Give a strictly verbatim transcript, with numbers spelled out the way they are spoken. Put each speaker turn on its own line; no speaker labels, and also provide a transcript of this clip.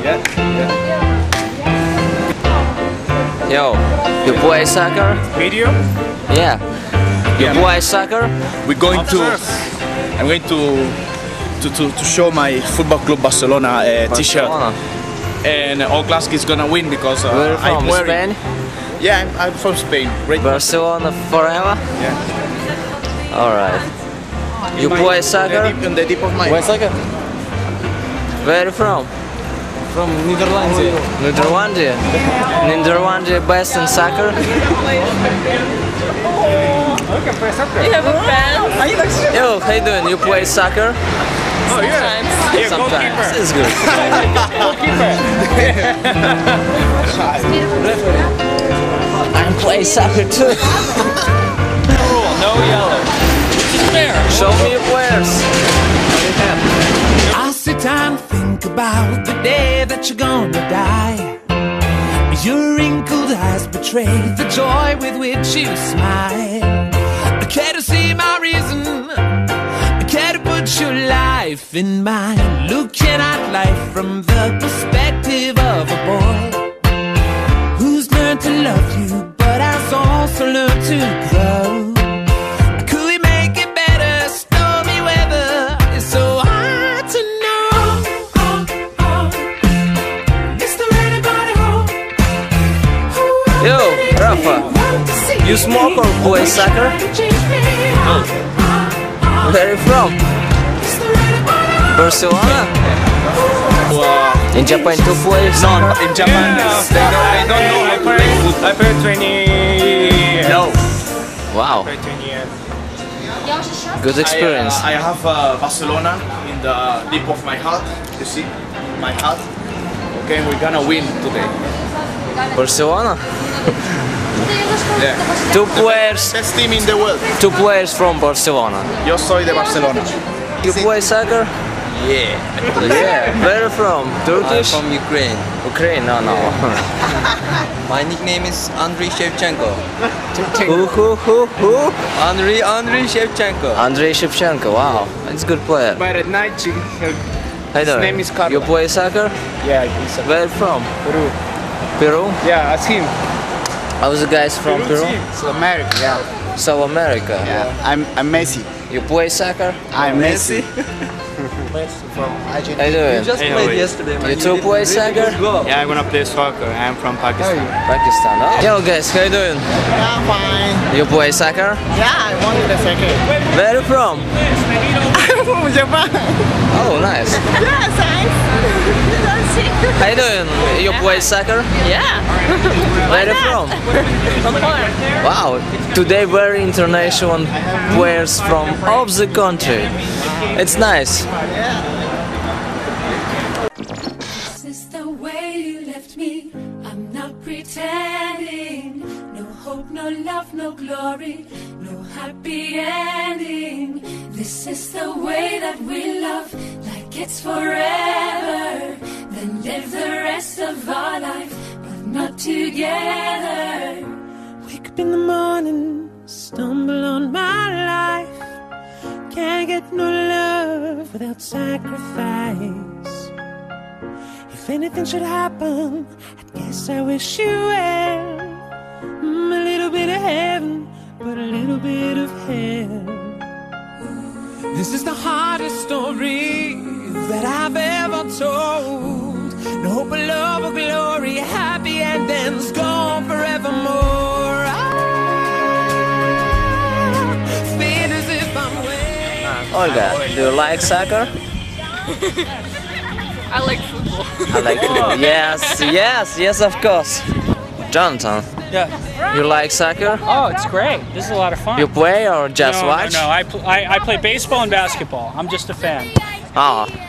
Yeah? Yeah.
Yo, you play soccer?
Video?
Yeah. You
Yeah.
play soccer?
We're going to. I'm going to to, to, to show my Football Club Barcelona uh, t-shirt,
Barcelona.
and all class is gonna win because uh,
Where
I'm
from?
wearing.
Spain?
Yeah, I'm, I'm from Spain. Great.
Barcelona forever?
Yeah.
Alright. You
My-
play
On the
soccer?
deep, on the deep of my.
Where soccer?
Where are you from?
From Netherlands.
Netherlands? Netherlands best in soccer?
You have a fan?
Yo, how you doing? You play soccer?
Oh yeah. Yeah,
Sometimes. It's good. I'm playing soccer too.
No yellow. It's fair.
Show me your players.
I sit and think about the day that you're gonna die. Your wrinkled eyes betray the joy with which you smile. I care to see my reason, I care to put your life in mine. Looking at life from the perspective of a boy who's learned to love you, but has also learned to grow. Could we make it better? Stormy weather is so hard to know. Is there anybody home?
Yo, Rafa, you smoke or play soccer? Where are you from? Barcelona?
Wow.
In Japan too play soccer?
In Japan, they, don't, they don't know how to play football.
I played twenty years.
No.
Wow,
I played twenty years.
good experience.
I, uh, I have uh, Barcelona in the deep of my heart. You see, my heart. Okay, we're gonna win today.
Barcelona?
Yeah.
Two players,
Best team in the world.
two players from Barcelona.
Yo soy de Barcelona.
You play soccer?
Yeah.
Yeah. Where are you from?
I'm
Turkish?
from Ukraine.
Ukraine? No, no.
My nickname is Andriy Shevchenko.
Who, who, who, who?
Andriy, Andriy Shevchenko.
Andrei Shevchenko. Wow, that's a good player.
But at night, she, her,
Hey there.
name is Carlo.
You play soccer?
yeah, he's a
Where are you from?
Peru.
Peru?
Yeah, ask him.
How's the guys from Peru?
It's America. Yeah.
South America.
Yeah, I'm, I'm Messi.
You play soccer?
I'm Messi.
From
How you doing?
You just
Hey,
played
how are you?
yesterday, man.
You too
did
play
really
soccer?
good goal.
Yeah, I'm gonna play soccer. I'm from Pakistan.
Pakistan. Oh. Yo guys, how you doing?
Yeah, fine.
You play soccer?
Yeah, I won the second.
Where are you from?
I'm from Japan.
Oh, nice.
Yeah, thanks.
How you doing? You play soccer?
Yeah.
Where are you from?
From Poland.
Wow, today very international players from all the country. It's nice.
This is the way you left me. I'm not pretending. No hope, no love, no glory, no happy ending. This is the way that we love, like it's forever. Then live the rest of our life, but not together.
Wake up in the morning, stumble on my life. Can't get no love without sacrifice. If anything should happen, I guess I wish you well. Mm, a little bit of heaven, but a little bit of hell. This is the hardest story that I've ever told. No hope of love or glory, happy endings gone forevermore. I feel as if I'm waiting.
Olga, do you like soccer?
I like football.
I like it. Yes, yes, yes, of course. Jonathan,
Yeah.
you like soccer?
Oh, it's great. This is a lot of fun.
You play or just
no,
watch?
No, no, I, pl I, I play baseball and basketball. I'm just a fan.
Oh,